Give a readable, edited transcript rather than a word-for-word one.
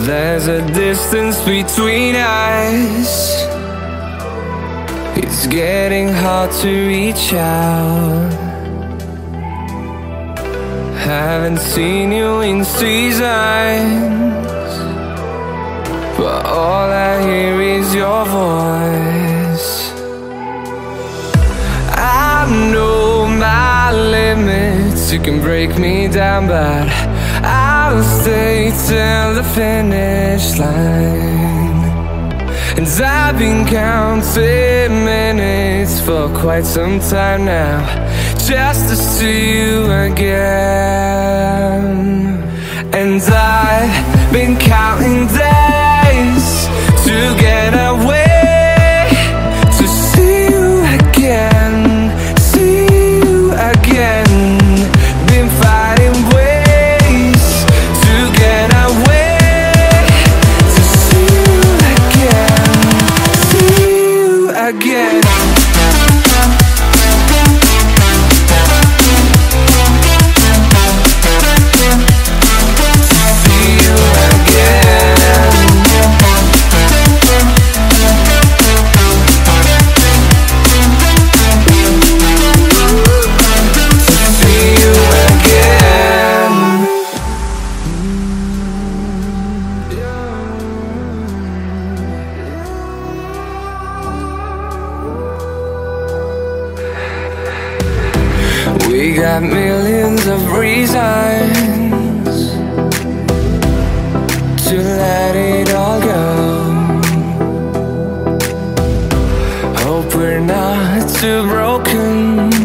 there's a distance between us. It's getting hard to reach out. Haven't seen you in seasons, but all I hear is your voice. I know my limits, you can break me down, but I'll stay till the finish line. And I've been counting minutes for quite some time now, just to see you again. And I've been counting days to get away, to see you again, see you again. Been finding ways to get away, to see you again, see you again. We got millions of reasons to let it all go. Hope we're not too broken